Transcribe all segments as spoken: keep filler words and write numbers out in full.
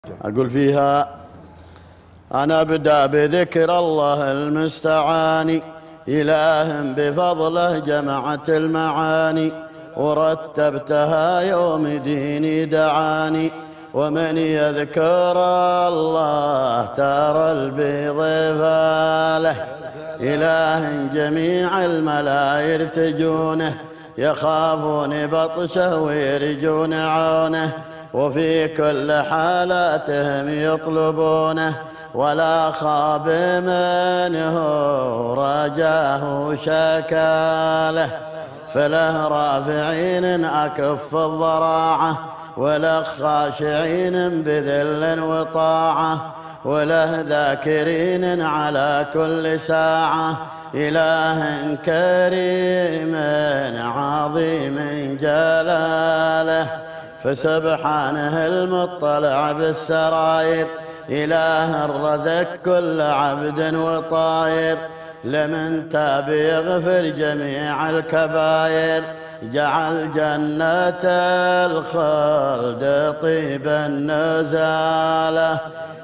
أقول فيها: أنا أبدأ بذكر الله المستعان، إله بفضله جمعت المعاني، ورتبتها يوم ديني دعاني. ومن يذكر الله ترى البيض فاله، إله جميع الملا يرتجونه، يخافون بطشه ويرجون عونه، وفي كل حالاتهم يطلبونه، ولا خاب منه رجاه شكاله. فله رافعين أكف الضراعة، وله خاشعين بذل وطاعة، وله ذاكرين على كل ساعة، إله كريم عظيم جلاله. فسبحانه المطلع بالسراير، إله الرزق كل عبد وطاير، لمن تاب يغفر جميع الكبائر، جعل جنة الخلد طيبا نزاله.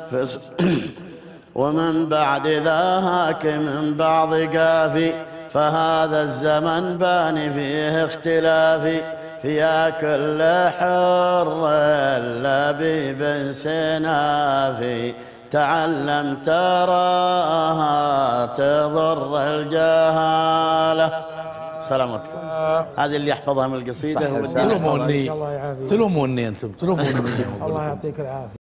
ومن بعد ذاك من بعض قافي، فهذا الزمن بان فيه اختلافي، فيا كل حر لبيب سنافي، تعلم تراها تضر الجهالة. سلامتكم. هذه اللي يحفظها من القصيدة. تلوموني تلوموني انتم تلوموني. الله يعطيك العافية.